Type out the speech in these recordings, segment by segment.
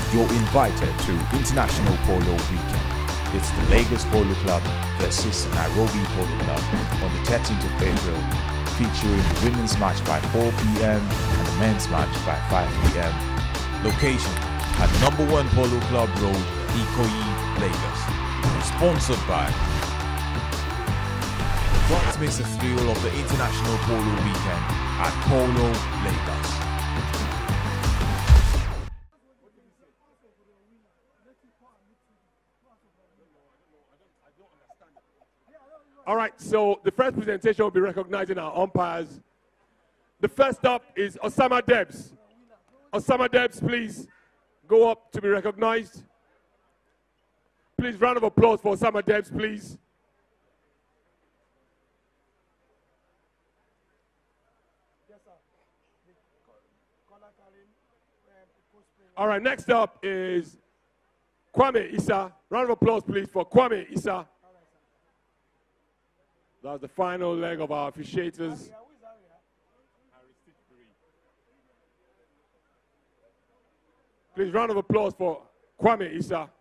You're invited to International Polo Weekend. It's the Lagos Polo Club versus Nairobi Polo Club on the 13th of April, featuring the women's match by 4 p.m. and the men's match by 5 p.m. Location at #1 Polo Club Road, Ikoyi, Lagos. Sponsored by. Don't miss the thrill of the International Polo Weekend at Polo, Lagos. All right, so the first presentation will be recognizing our umpires. The first up is Osama Debs. Osama Debs, please go up to be recognized. Please, round of applause for Osama Debs, please. All right, next up is Kwame Issa. Round of applause, please, for Kwame Issa. That's the final leg of our officiators. Please, round of applause for Kwame Issa.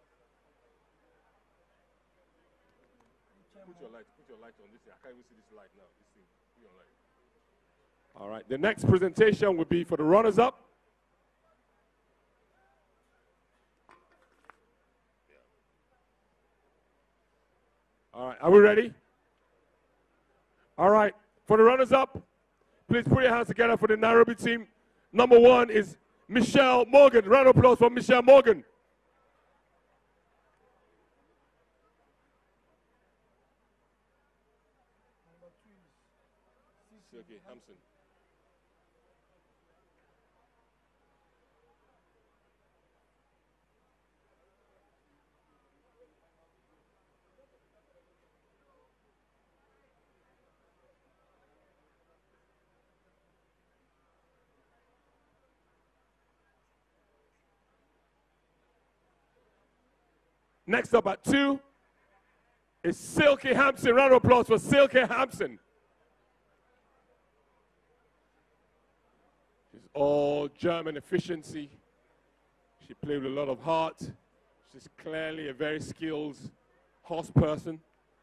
Put your light on this. I can't even see this light now. Put your light. All right, the next presentation will be for the runners-up. All right, are we ready? All right, for the runners-up, please put your hands together for the Nairobi team. #1 is Michelle Morgan. Round of applause for Michelle Morgan. Silky Hampson. Next up at 2 is Silky Hampson. Round of applause for Silky Hampson. She's all German efficiency. She played with a lot of heart. She's clearly a very skilled horse person.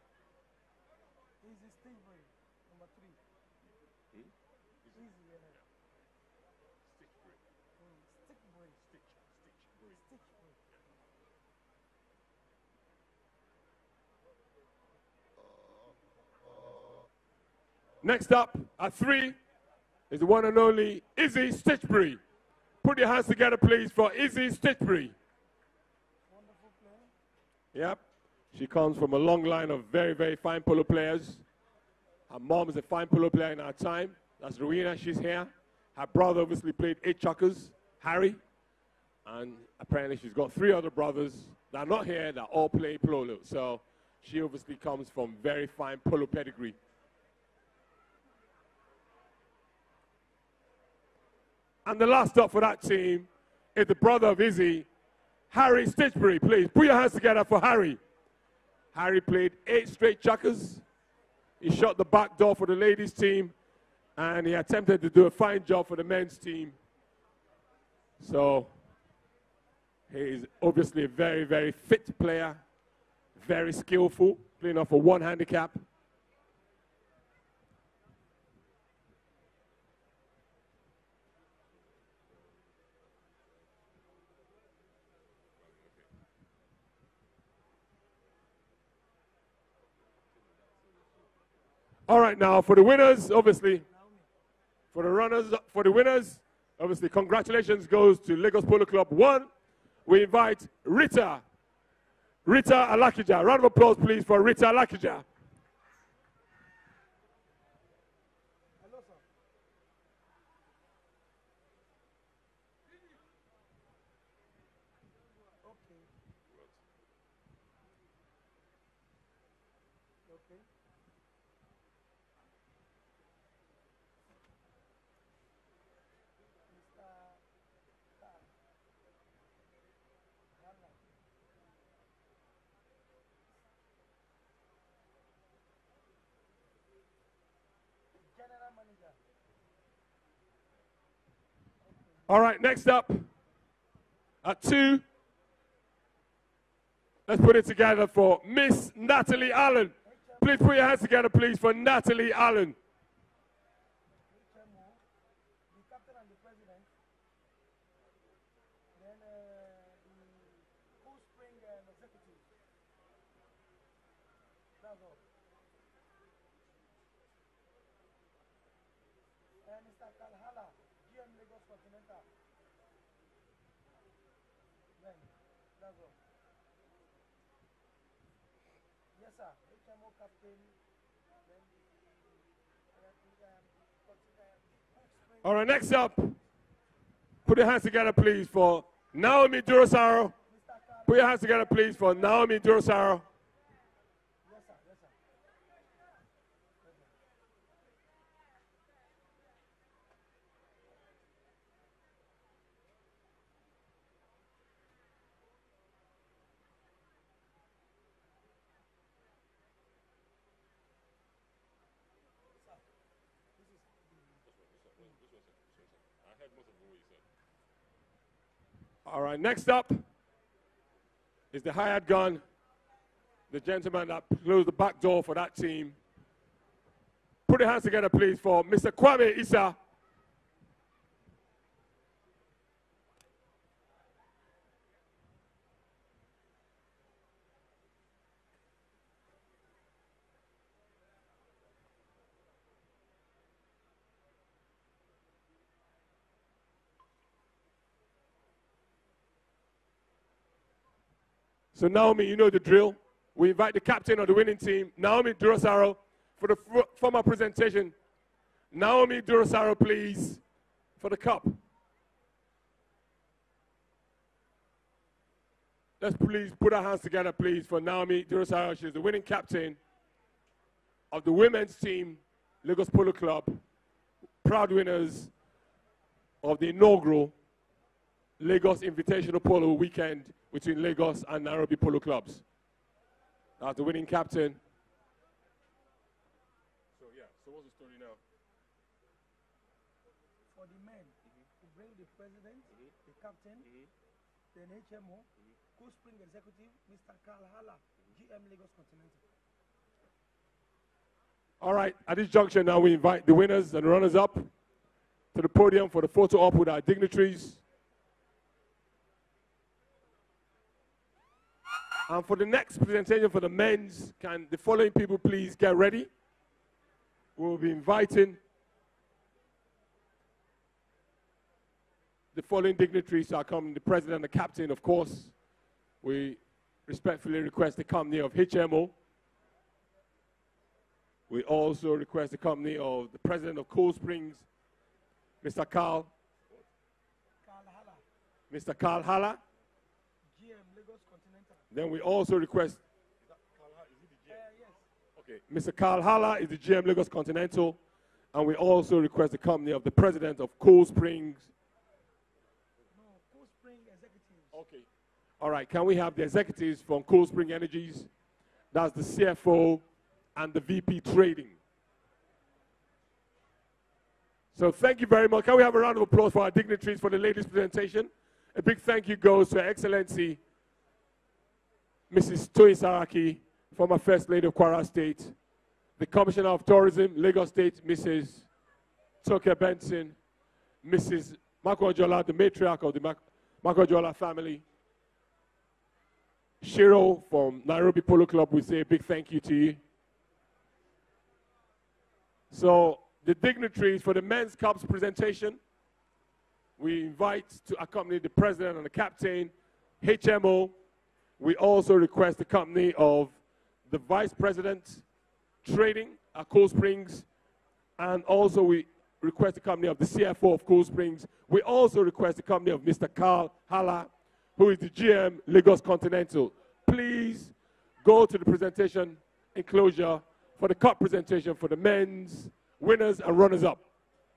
Next up, at 3, is the one and only Izzy Stitchbury. Put your hands together, please, for Izzy Stitchbury. Wonderful player. Yep. She comes from a long line of very, very fine polo players. Her mom is a fine polo player in our time. That's Rowena, she's here. Her brother obviously played 8 chuckers, Harry. And apparently she's got 3 other brothers that are not here that all play polo. So she obviously comes from very fine polo pedigree. And the last up for that team is the brother of Izzy, Harry Stitchbury. Please, put your hands together for Harry. Harry played 8 straight chuckers. He shot the back door for the ladies' team, and he attempted to do a fine job for the men's team. So, he is obviously a very, very fit player, very skillful, playing off a 1 handicap. All right, now for the winners, obviously, for the winners, obviously, congratulations goes to Lagos Polo Club 1. We invite Rita Alakija. Round of applause, please, for Rita Alakija. Hello, sir. Okay. Okay. All right, next up, At 2, let's put it together for Miss Natalie Allen. Please put your hands together, please, for Natalie Allen. Mr. Kalhala, GM Lagos Continental. Then, that's all. Yes, sir. HMO captain. All right, next up, put your hands together, please, for Naomi Durosaro. Put your hands together, please, for Naomi Durosaro. Yes, sir. Yes, sir. All right, next up is the hired gun, the gentleman that closed the back door for that team. Put your hands together, please, for Mr. Kwame Issa. So Naomi, you know the drill. We invite the captain of the winning team, Naomi Durosaro, for the formal presentation. Naomi Durosaro, please, for the cup. Let's please put our hands together, please, for Naomi Durosaro. She's the winning captain of the women's team, Lagos Polo Club, proud winners of the inaugural Lagos Invitational Polo weekend between Lagos and Nairobi Polo Clubs. That's the winning captain. So what's the story now? For the men, to bring the president, the captain, then HMO, Co-Spring Executive, Mr. Kalhala, GM Lagos Continental. All right, at this junction now we invite the winners and runners up to the podium for the photo op with our dignitaries. And for the next presentation for the men's, can the following people please get ready? We'll be inviting the following dignitaries to come, the president and the captain, of course. We respectfully request the company of HMO. We also request the company of the president of Cold Springs, Mr. Carl Kalhala, Mr. Carl Hala. GM Lagos Continental. Then we also request, Yes. okay, Mr. Carl Hala is the GM Lagos Continental, and we also request the company of the president of Cold Springs. No, Co-Spring Executives. Okay. All right, can we have the executives from Cold Spring Energies? That's the CFO and the VP Trading. So thank you very much. Can we have a round of applause for our dignitaries for the ladies' presentation? A big thank you goes to Her Excellency Mrs. Toyin Saraki, former First Lady of Kwara State, the Commissioner of Tourism, Lagos State, Mrs. Toke Benson, Mrs. Makojola, the matriarch of the Makojola family. Shiro from Nairobi Polo Club, we say a big thank you to you. So the dignitaries for the men's cups presentation, we invite to accompany the president and the captain, HMO. We also request the company of the vice president, trading at Cold Springs, and also we request the company of the CFO of Cold Springs. We also request the company of Mr. Carl Hala, who is the GM Lagos Continental. Please go to the presentation enclosure for the cup presentation for the men's winners and runners up.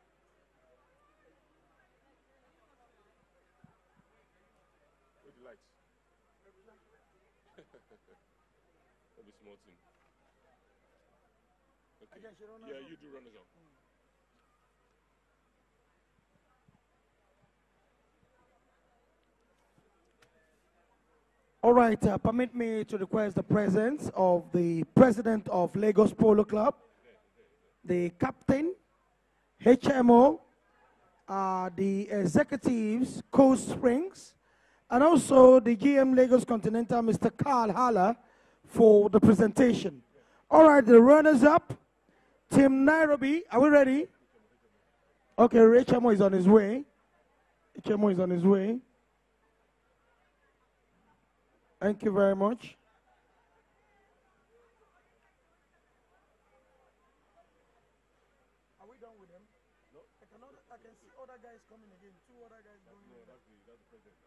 Yeah, you do runners up. All right, permit me to request the presence of the president of Lagos Polo Club, the captain, HMO, the executives, Coast Springs, and also the GM Lagos Continental, Mr. Carl Haller, for the presentation. All right, the runners-up, Team Nairobi, are we ready? Okay, HMO is on his way. HMO is on his way. Thank you very much. Are we done with them? No. I can see other guys coming again. Two other guys going. No, that's the president.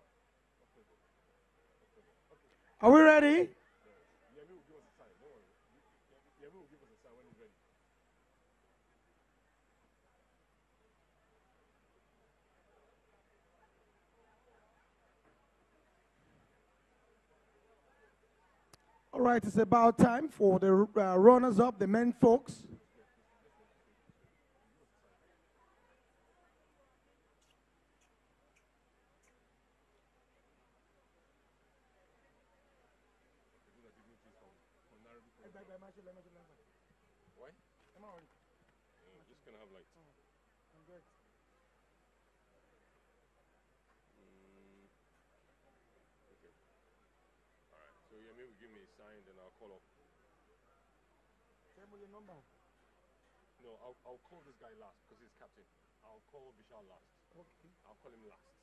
Okay. Are we ready? Yemi will give us a sign. Don't worry. Yemi will give us a sign when he's ready. All right, it's about time for the runners-up, the men folks. Why? I'm just gonna have like. I'm good. Okay. All right. So Yemi will give me a sign, then I'll call up. Tell me your number. No, I'll call this guy last because he's captain. I'll call Vishal last. Okay. I'll call him last.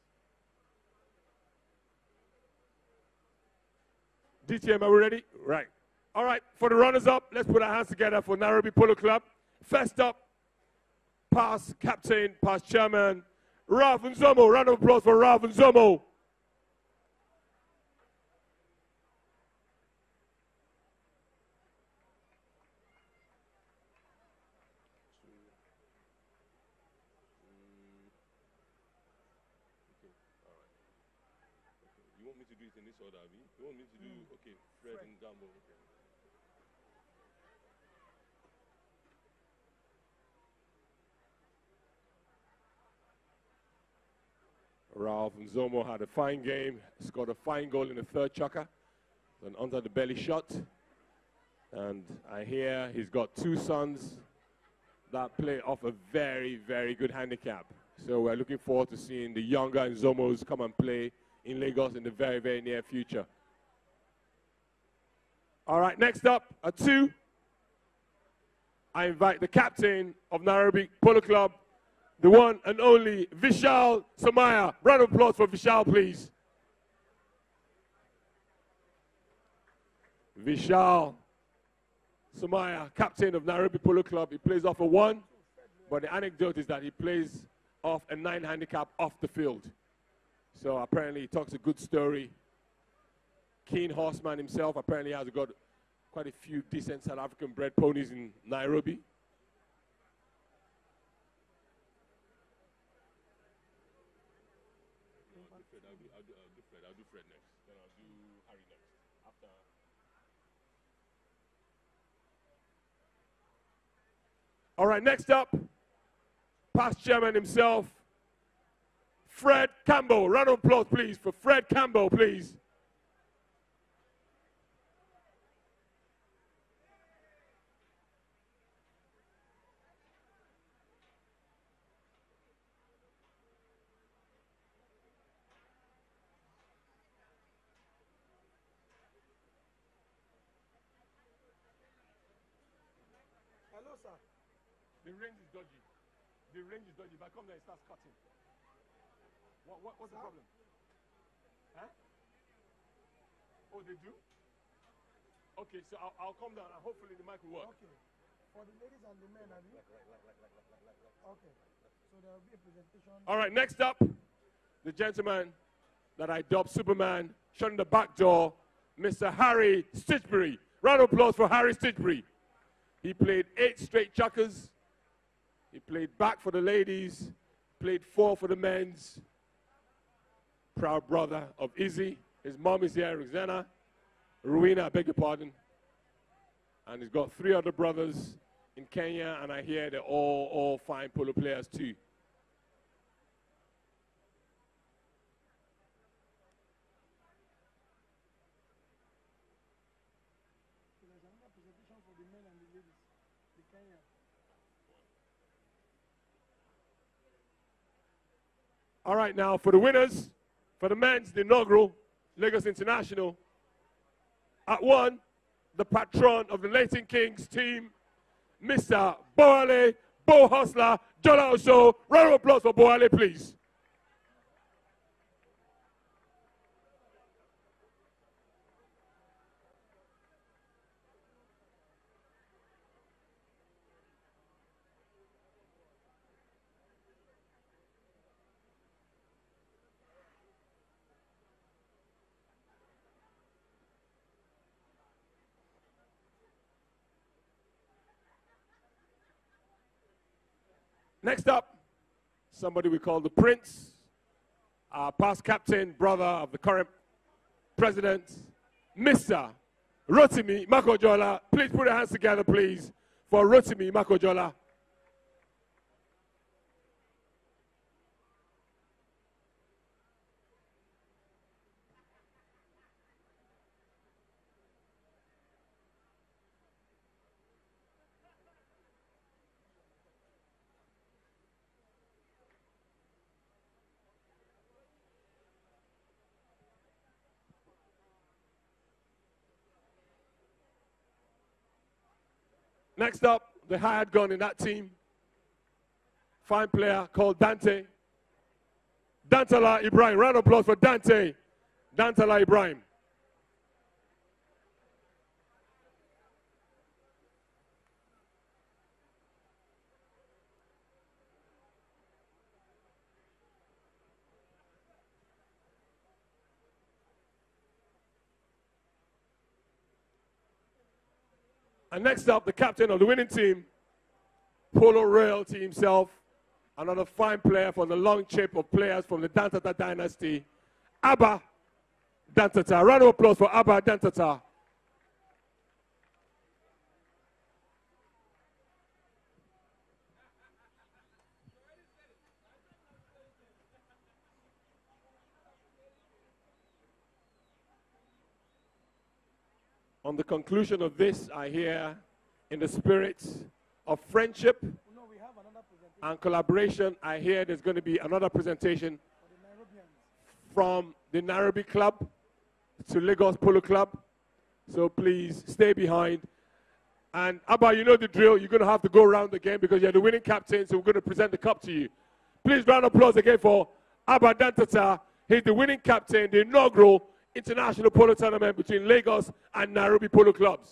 DTM, are we ready? Right. All right, for the runners-up, let's put our hands together for Nairobi Polo Club. First up, past captain, past chairman, Ralph Nzomo. Round of applause for Ralph Nzomo. You want me to do it in this order, Abby? You want me to do, okay, Fred and Gambo, okay. Ralph Nzomo had a fine game, scored a fine goal in the third chukka, an under the belly shot. And I hear he's got two sons that play off a very, very good handicap. So we're looking forward to seeing the younger Nzomos come and play in Lagos in the very, very near future. All right, next up, at 2, I invite the captain of Nairobi Polo Club, the one and only Vishal Somaya. Round of applause for Vishal, please. Vishal Somaya, captain of Nairobi Polo Club. He plays off a 1, but the anecdote is that he plays off a 9 handicap off the field. So apparently he talks a good story. Keen horseman himself. Apparently has got quite a few decent South African bred ponies in Nairobi. I'll do Fred next. Then I'll do Harry next. After. All right, next up, past chairman himself, Fred Campbell. Round of applause, please, for Fred Campbell, please. Hello, sir. The range is dodgy. The range is dodgy. If I come there, it starts cutting. What's the problem? Huh? Oh, they do? Okay, so I'll come down and hopefully the mic will work. Okay. For the ladies and the men, have you? Okay. So there will be a presentation. All right, next up, the gentleman that I dubbed Superman, shutting the back door, Mr. Harry Stitchbury. Round of applause for Harry Stitchbury. He played 8 straight chukkers. He played back for the ladies, played 4 for the men's. Proud brother of Izzy. His mom is here, Roxana. Ruina, I beg your pardon. And he's got 3 other brothers in Kenya, and I hear they're all fine polo players too. All right, now for the winners, for the men's, the inaugural Lagos International. At 1, the patron of the Leighton Kings team, Mr. Boale, Bo Hustler, Jola Osho. Round of applause for Boale, please. Next up, somebody we call the Prince, our past captain, brother of the current president, Mr. Rotimi Makojola. Please put your hands together, please, for Rotimi Makojola. Next up, the hired gun in that team, fine player called Dante. Dantala Ibrahim. Round of applause for Dante. Dantala Ibrahim. And next up, the captain of the winning team, Polo Royalty himself, another fine player from the long chip of players from the Dantata dynasty, Abba Dantata. Round of applause for Abba Dantata. On the conclusion of this, I hear, in the spirit of friendship and collaboration, I hear there's going to be another presentation from the Nairobi Club to Lagos Polo Club. So please stay behind. And Abba, you know the drill. You're going to have to go around again because you're the winning captain, so we're going to present the cup to you. Please round of applause again for Abba Dantata. He's the winning captain, the inaugural international polo tournament between Lagos and Nairobi Polo Clubs.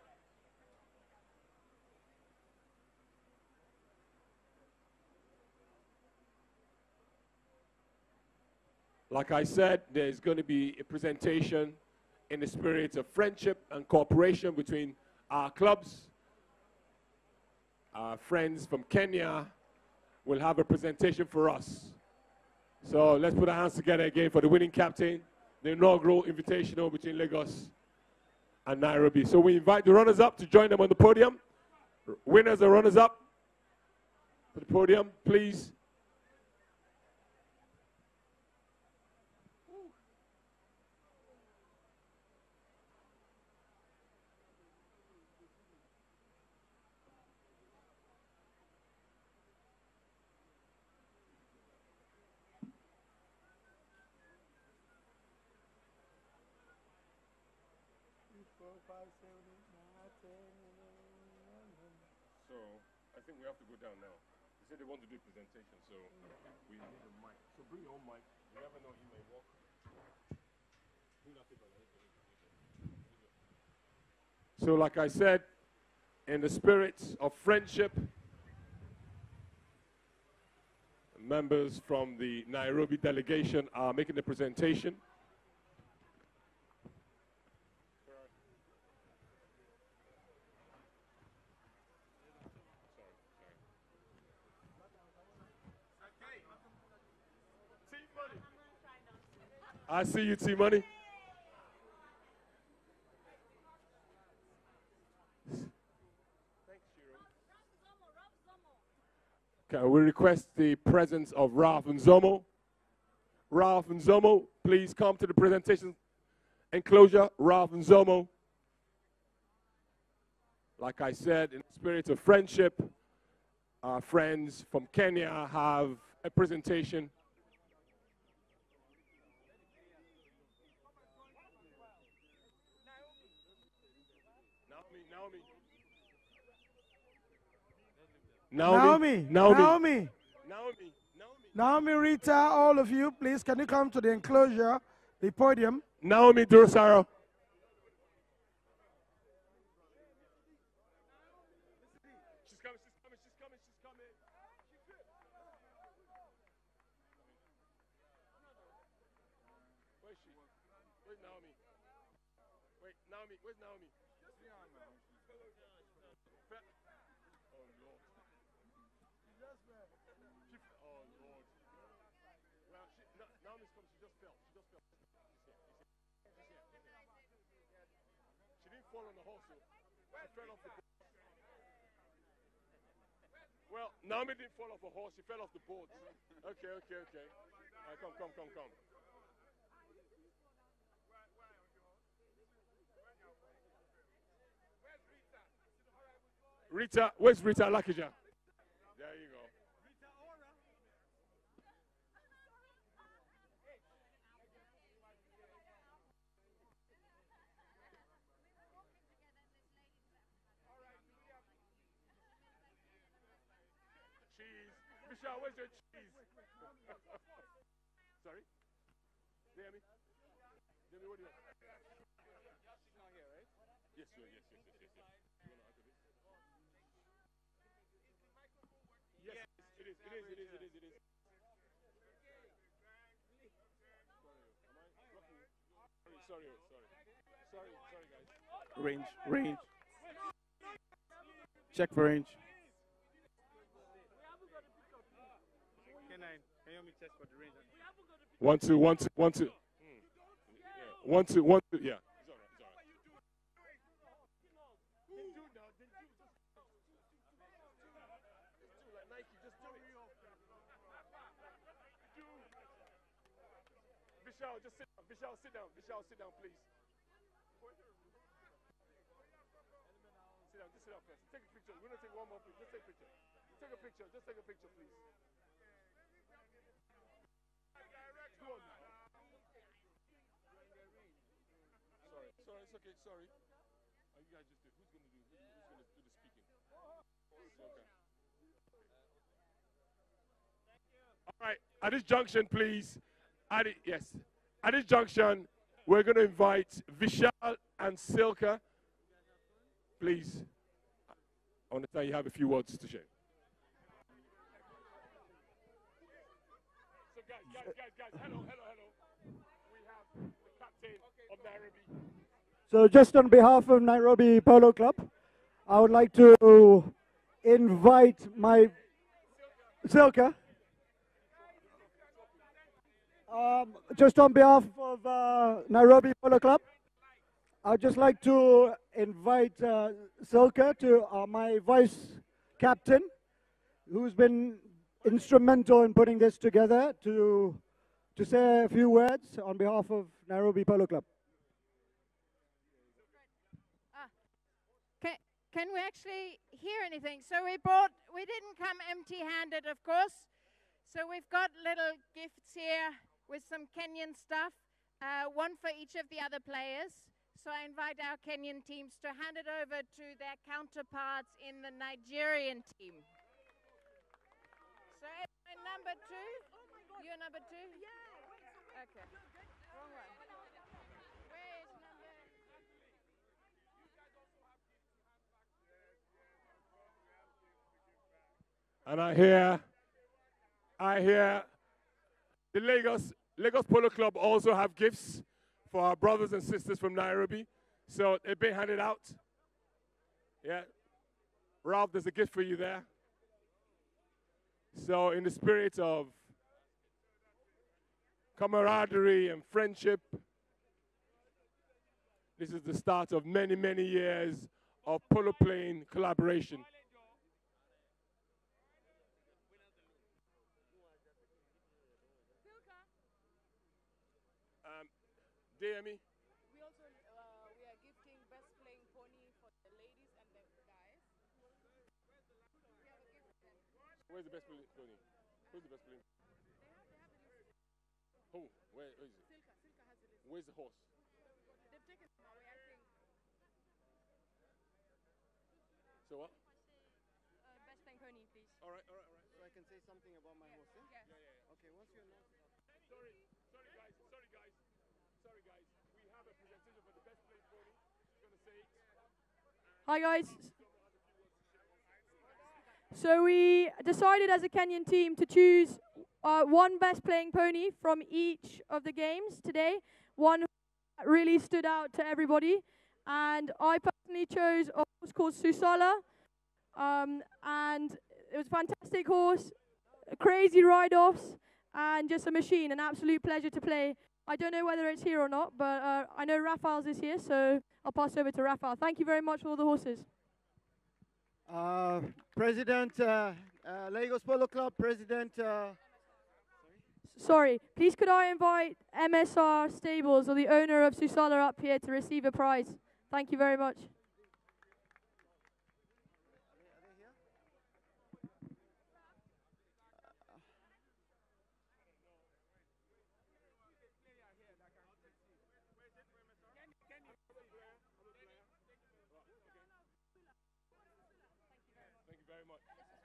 Like I said, there's going to be a presentation in the spirit of friendship and cooperation between our clubs. Our friends from Kenya will have a presentation for us. So let's put our hands together again for the winning captain, the inaugural invitational between Lagos and Nairobi. So we invite the runners-up to join them on the podium. Winners and runners-up to the podium, please. So I think we have to go down now. They said they want to do a presentation, so we need a mic. So bring your own mic. You never know, you may walk. So like I said, in the spirit of friendship, members from the Nairobi delegation are making the presentation. I see you, T-Money. Okay, we request the presence of Ralph Nzomo. Ralph Nzomo, please come to the presentation enclosure. Ralph Nzomo. Like I said, in the spirit of friendship, our friends from Kenya have a presentation. Naomi, Rita, all of you, please, can you come to the enclosure, the podium? Naomi Durosaro. She's coming. Where's she? Where's Naomi? Wait, Naomi, where's Naomi? Oh, Lord. Oh, Lord. Well, Naomi's coming. She just fell. She's here. She didn't fall on the horse, though. She fell off the board. Well, Naomi didn't fall off a horse. She fell off the board. Okay. All right, come. Rita, where's Rita Lakija? There you go. Cheese. Michelle, where's your cheese? Sorry? Demi, what do you want? She's not here, right? Yes, sir. Yes. Yes, it is. Sorry, guys. Range. Check for range. Can you help me test for the range? 1 2 1 2 1 2. 1 2 1 2. Yeah. It's all right. Vishal, just sit down. Vishal, sit down, please. Just sit down first. Take a picture. We're going to take one more picture. Just take a picture. Just take a picture, please. Go on. Sorry, it's okay, sorry. You guys just do. Who's going to do the speaking? Okay. All right, at this junction, please. At this junction, we're going to invite Vishal and Silka. Please. I understand you have a few words to share. So guys, hello. We have the captain of Nairobi. So just on behalf of Nairobi Polo Club, I would like to invite my Silka. Just on behalf of Nairobi Polo Club, I'd just like to invite Silka to my vice captain, who's been instrumental in putting this together, to say a few words on behalf of Nairobi Polo Club. Can we actually hear anything? So we didn't come empty-handed, of course. So we've got little gifts here with some Kenyan stuff, one for each of the other players. So I invite our Kenyan teams to hand it over to their counterparts in the Nigerian team. So number 2, you're number 2? Yeah. Okay. Wrong one. Where is number? And I hear the Lagos Polo Club also have gifts for our brothers and sisters from Nairobi. So they've been handed out. Yeah. Ralph, there's a gift for you there. So in the spirit of camaraderie and friendship, this is the start of many, many years of polo playing collaboration. DME? We are gifting best playing pony for the ladies and the guys. Where's the best pony? Who's the best pony? Who? Where is it? Where's the horse? They've taken them away, I think. So what? Best playing pony, please. All right. So I can say something about my horse, yeah? Yeah. Okay, what's your name? Sorry guys. We have a presentation for the best playing pony. She's gonna say it. Hi guys. So we decided as a Kenyan team to choose one best playing pony from each of the games today. One that really stood out to everybody. And I personally chose a horse called Susala. And it was a fantastic horse, crazy ride-offs, and just a machine, an absolute pleasure to play. I don't know whether it's here or not, but I know Raphael's is here, so I'll pass over to Raphael. Thank you very much for all the horses. President, Lagos Polo Club, President. Sorry, please could I invite MSR Stables or the owner of Susala up here to receive a prize? Thank you very much. Thank you very much.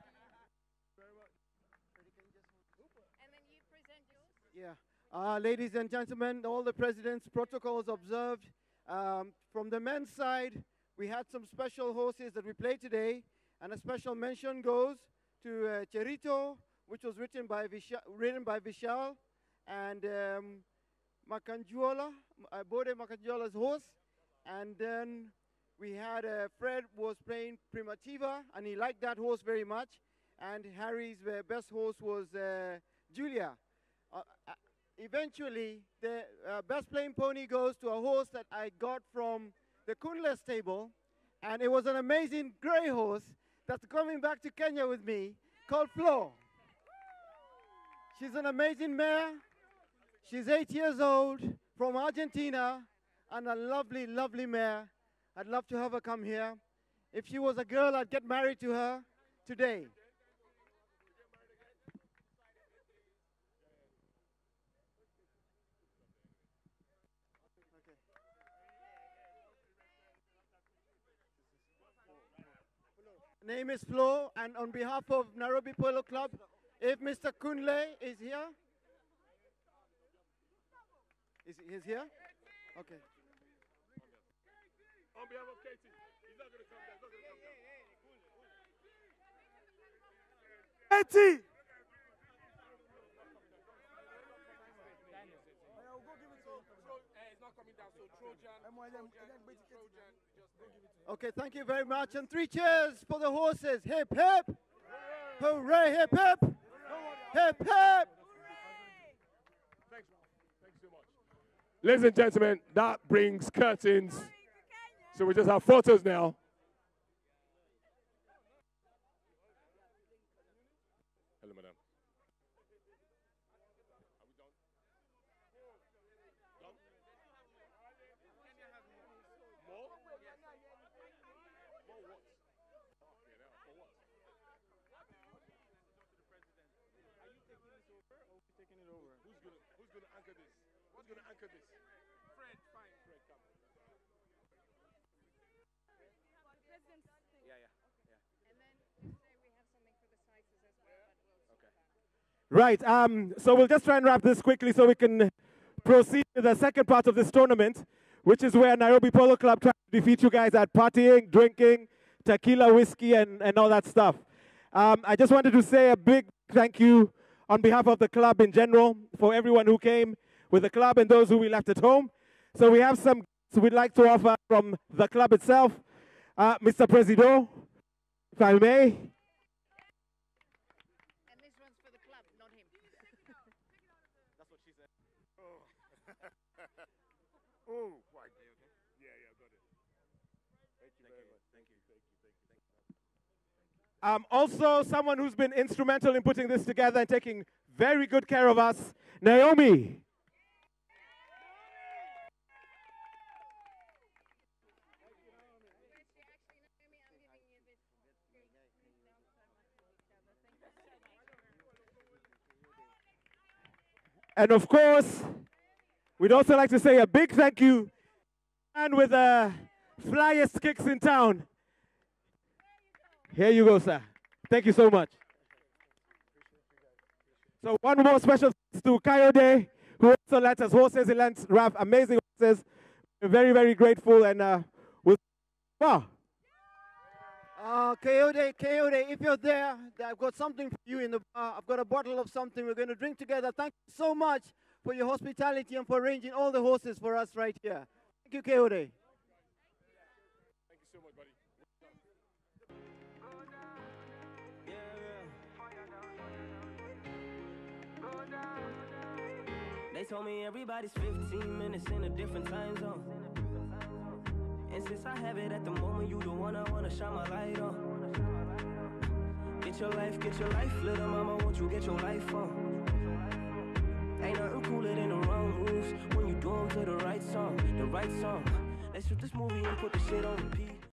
And then you present yours. Yeah. Ladies and gentlemen, all the president's protocols observed. From the men's side, we had some special horses that we played today, and a special mention goes to Cherito, which was ridden by Vishal, and Makanjuola, Bode Makanjuola's horse. And then we had Fred was playing Primativa, and he liked that horse very much. And Harry's best horse was Julia. Eventually, the best playing pony goes to a horse that I got from the Kunle stable, and it was an amazing grey horse that's coming back to Kenya with me, called Flo. She's an amazing mare. She's 8 years old, from Argentina, and a lovely, lovely mare. I'd love to have her come here. If she was a girl, I'd get married to her today. Name is Flo, and on behalf of Nairobi Polo Club, if Mr. Kunle is here. He's here? Okay. On behalf of Katie, he's not going to come down. Katie! Okay, thank you very much. And 3 cheers for the horses. Hip, hip. Hooray, hip, hip. Hip, hip. Thanks so much. Ladies and gentlemen, that brings curtains. So we just have photos now. Hello, madam. Are we done? Done? More? More what? Okay, now, for what? Taking it over. Who's gonna anchor this? Who's gonna anchor this? Fred, fine. Fred, come. And then you say we have something for the sizes as well. But we'll Okay. Right, so we'll just try and wrap this quickly so we can proceed to the second part of this tournament, which is where Nairobi Polo Club tries to defeat you guys at partying, drinking, tequila, whiskey, and all that stuff. I just wanted to say a big thank you on behalf of the club in general for everyone who came with the club and those who we left at home. So we have some gifts we'd like to offer from the club itself. Mr. Presido, if I may. And this one's for the club, not him. That's what she said. Oh, quite. Yeah, got it. Thank you very much. Thank you. Also, someone who's been instrumental in putting this together and taking very good care of us, Naomi. And of course, we'd also like to say a big thank you, and with the flyest kicks in town. Here you go, sir. Thank you so much. So one more special thanks to Coyote, who also lent us horses. He lent Raf amazing horses. We're very, very grateful, and wow. Coyote, if you're there, I've got something for you in the bar. I've got a bottle of something we're going to drink together. Thank you so much for your hospitality and for arranging all the horses for us right here. Thank you, Coyote. Thank you so much, buddy. They told me everybody's 15 minutes in a different time zone. And since I have it at the moment, you the one I wanna shine my light on. Get your life, little mama, won't you get your life on? Ain't nothing cooler than the wrong moves when you do them to the right song, Let's shoot this movie and put the shit on repeat.